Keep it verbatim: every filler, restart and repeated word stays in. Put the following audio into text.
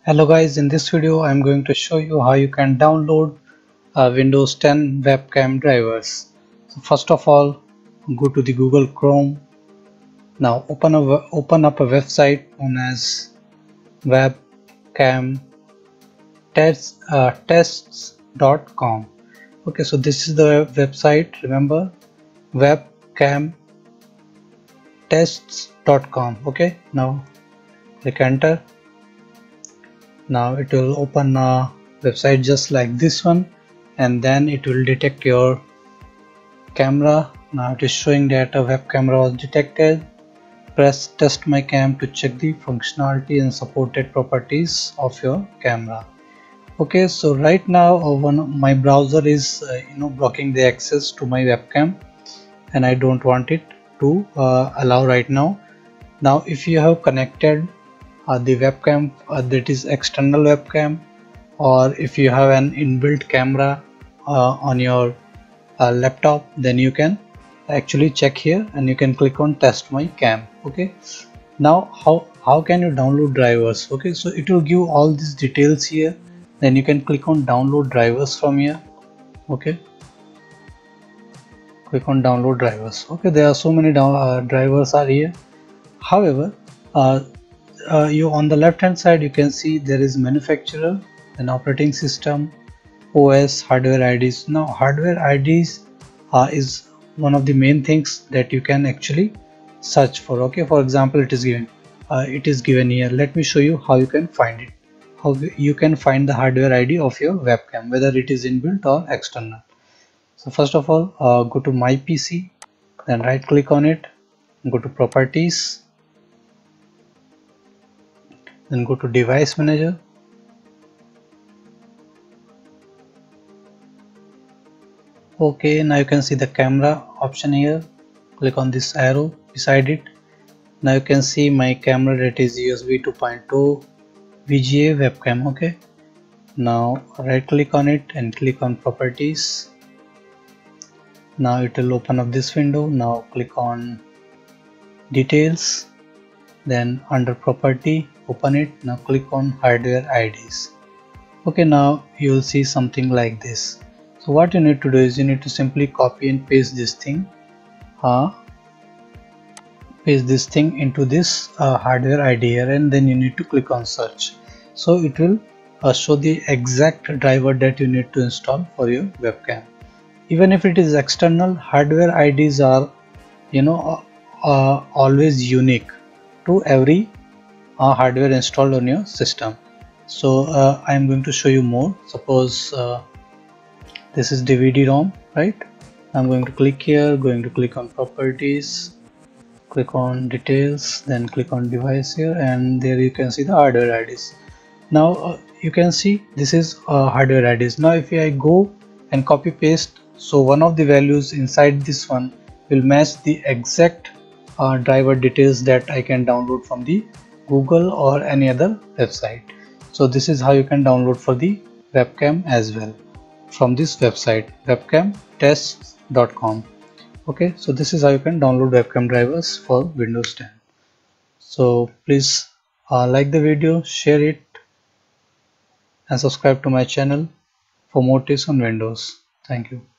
Hello guys, in this video I'm going to show you how you can download uh, Windows ten webcam drivers. So first of all, go to the Google Chrome. Now open a open up a website known as webcam tests uh, tests dot com. Okay, so this is the website. Remember, webcam tests dot com. Okay, now click enter. Now it will open a website just like this one, and then it will detect your camera. Now it is showing that a web camera was detected. Press test my cam to check the functionality and supported properties of your camera. Okay, so right now uh, one my browser is uh, you know blocking the access to my webcam, and I don't want it to uh, allow right now. Now if you have connected uh, the webcam uh, that is external webcam, or if you have an inbuilt camera uh, on your uh, laptop, then you can actually check here and you can click on test my cam. Okay, now how how can you download drivers? Okay, so it will give all these details here, then you can click on download drivers from here. Okay, click on download drivers. Okay, there are so many down, uh, drivers are here. However, uh, uh, you on the left hand side you can see there is manufacturer and operating system, O S, hardware I Ds. Now hardware I Ds uh, is one of the main things that you can actually search for. Okay, for example, it is given uh, it is given here. Let me show you how you can find it, how you can find the hardware I D of your webcam, whether it is inbuilt or external. So first of all, uh, go to my P C, then right click on it, go to properties, then go to device manager. Okay, now you can see the camera option here. Click on this arrow beside it. Now you can see my camera that is U S B two point oh V G A webcam. Okay, now right click on it and click on properties. Now it will open up this window. Now click on details, then under property open it. Now click on hardware I Ds. Okay, now you will see something like this. So what you need to do is you need to simply copy and paste this thing uh, paste this thing into this uh, hardware I D here, and then you need to click on search. So it will uh, show the exact driver that you need to install for your webcam. Even if it is external, hardware I Ds are you know uh, uh, always unique to every uh, hardware installed on your system. So uh, I am going to show you more. Suppose uh, this is D V D ROM, right? I'm going to click here, going to click on properties, click on details, then click on device here, and there you can see the hardware I Ds. Now uh, you can see this is uh, hardware I Ds. Now if I go and copy paste, so one of the values inside this one will match the exact uh, driver details that I can download from the Google or any other website. So this is how you can download for the webcam as well from this website, webcam tests dot com. Okay, so this is how you can download webcam drivers for Windows ten. So please uh, like the video, share it, and subscribe to my channel for more tips on Windows. Thank you.